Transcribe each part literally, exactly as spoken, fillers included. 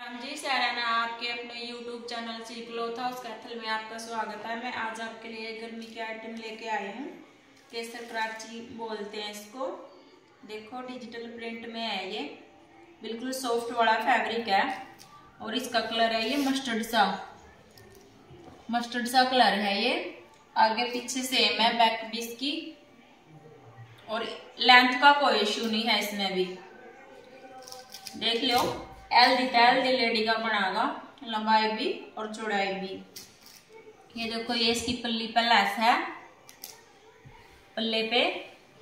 राम जी साराना आपके अपने YouTube channel सीख लो था उस कैथल में आपका स्वागत है। मैं आज आपके लिए गर्मी के आइटम लेके आई हूँ। केसर कराची बोलते हैं इसको। देखो डिजिटल प्रिंट में है ये, बिल्कुल सॉफ्ट वाला फैब्रिक है और इसका कलर है ये मस्टर्ड सा मस्टर्ड सा कलर है ये। आगे पीछे सेम है, बैक भी इसकी, और लेंथ का कोई इशू नहीं है इसमें भी। देख लो, एल दी एल दी लेडी का बनागा, लंबाई भी और चौड़ाई भी। ये देखो, ये इसकी पल्ली पे लेस है, पल्ले पे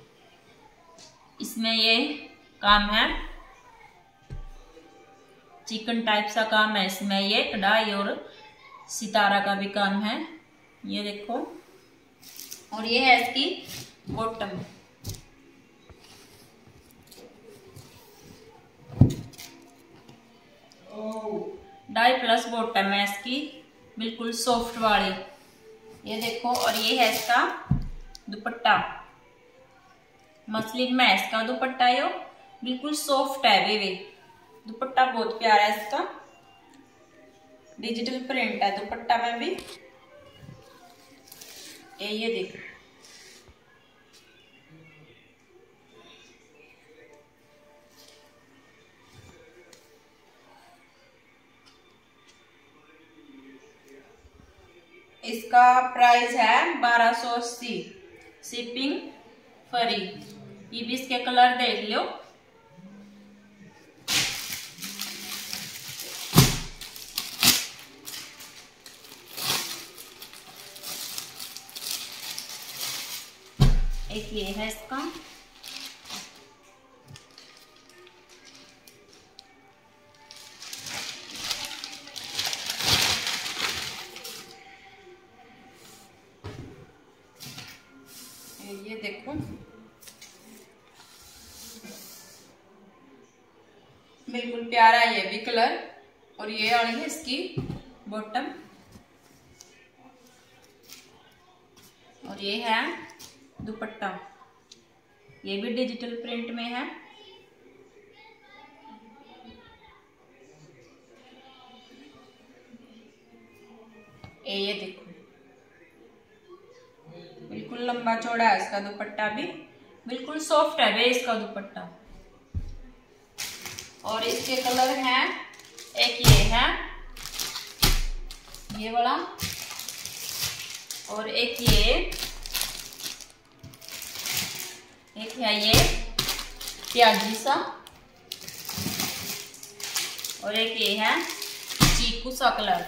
इसमें ये काम है, चिकन टाइप सा काम है इसमें। ये कढ़ाई और सितारा का भी काम है, ये देखो। और ये है इसकी बॉटम। डाई प्लस बॉटम है इसकी, बिल्कुल सॉफ्ट वाली, ये देखो। और ये है इसका दुपट्टा, मसलिन में इसका दुपट्टा, यो बिल्कुल सॉफ्ट है वे वे दुपट्टा, बहुत प्यारा है इसका। डिजिटल प्रिंट है दुपट्टा में भी। ये ये देखो, इसका प्राइस है बारह सौ अस्सी, शिपिंग फ्री। ये भी इसके कलर देख लो। एक ये है इसका, ये देखो, बिल्कुल प्यारा है ये भी कलर। और ये वाली है इसकी बॉटम, और ये है दुपट्टा, ये भी डिजिटल प्रिंट में है। ये ये देखो, बिल्कुल लंबा चौड़ा है इसका दुपट्टा भी, बिल्कुल सॉफ्ट है वे इसका दुपट्टा। और इसके कलर हैं, एक ये है ये वाला, और एक ये एक है ये प्याजी सा, और एक ये है चीकू सा कलर।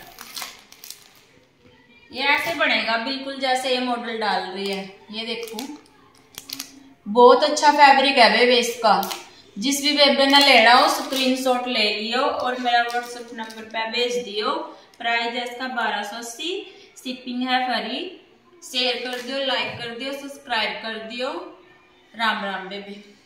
ये ऐसे बनेगा बिल्कुल जैसे ये मॉडल डाल रही है। ये देखो, बहुत अच्छा फैब्रिक है बेबे इसका। जिस भी बेबे ने लेना हो स्क्रीनशॉट ले लियो और मेरा व्हाट्सएप नंबर पे भेज दियो। प्राइस है इसका बारह सौ अस्सी, शिपिंग है फ्री। शेयर कर दियो, लाइक कर दियो, सब्सक्राइब कर दियो। राम राम बेबे।